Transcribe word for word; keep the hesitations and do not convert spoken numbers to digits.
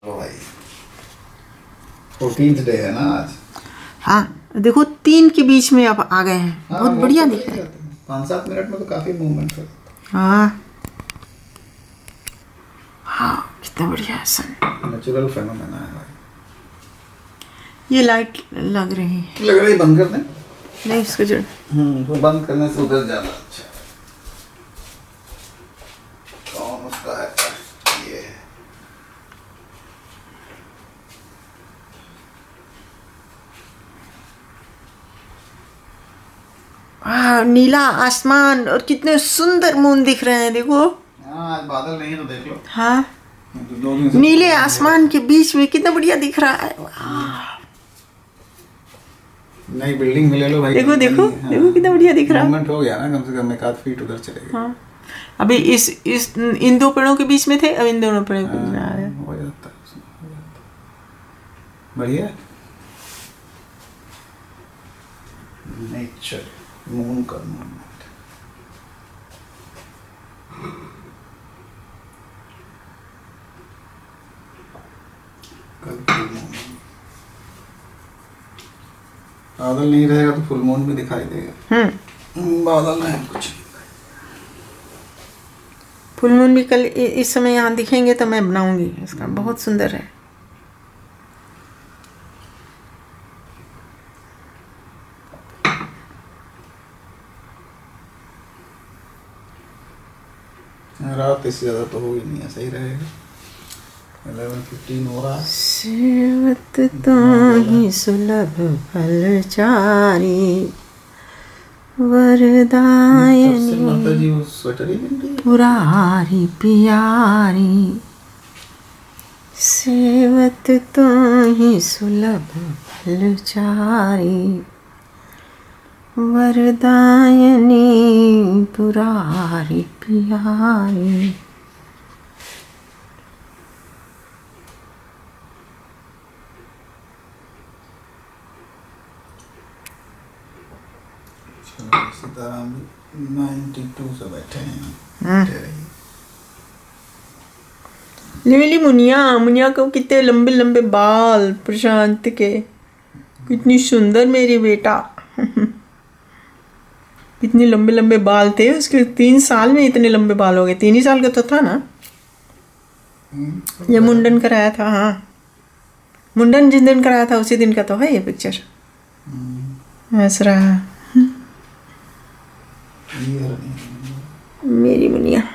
भाई fourteenth day है ना आज। हाँ देखो तीन के बीच में आप आ गए हैं। हाँ, बहुत बढ़िया दिख रहा है। पाँच सात मिनट में तो काफी मूवमेंट है। हाँ हाँ कितना बढ़िया है सन। नेचुरल फेनोमेना है भाई। ये लाइट लग रही है। लग रही है बंद कर दें? नहीं इसको जो हम्म तो बंद करने से उधर जाना। अच्छा कौन उसका है ये? हाँ नीला आसमान और कितने सुंदर मून दिख रहे हैं देखो। हाँ आज बादल नहीं तो देख लो। हाँ तो दो दिन से नीले आसमान के बीच में कितना बढ़िया दिख रहा है। नई बिल्डिंग में ले लो भाई। देखो देखो हाँ। देखो कितना बढ़िया दिख रहा है। मूवमेंट हो गया ना, कम से कम एक आध फीट उधर चले गए। हाँ अभी इस इस इन दो पेड़ों के बीच में थे, अब इन दोनों पेड़ों के बीच में आ रहे हैं। हो जाता है बढ़िया। नेचर मून का मूवमेंट। बादल नहीं रहेगा तो फुल मून भी दिखाई देगा। हम्म बादल नहीं कुछ। फुल मून भी कल इस समय यहाँ दिखेंगे तो मैं बनाऊंगी इसका। बहुत सुंदर है। रात इससे ज्यादा तो हो ही नहीं है, सही रहेगा। ग्यारह पंद्रह हो रहा है। सेवत तो ही सुलभ फलचारी वरदायनी माता जी वो स्वेटर ही पहन रही है। पुरारी पियारी सेवत तो ही सुलभ फलचारी वरदायनी पुरारी पियारी। सीताराम बानवे से बैठे हैं। लिवली मुनिया मुनिया को कितने लंबे लंबे बाल प्रशांत के। कितनी सुंदर मेरी बेटा। कितने लंबे लंबे बाल थे उसके। तीन साल में इतने लंबे बाल हो गए। तीन ही साल का तो था ना ये मुंडन कराया था। हाँ मुंडन जिस दिन कराया था उसी दिन का तो है ये पिक्चर। हंस रहा मेरी मुनिया।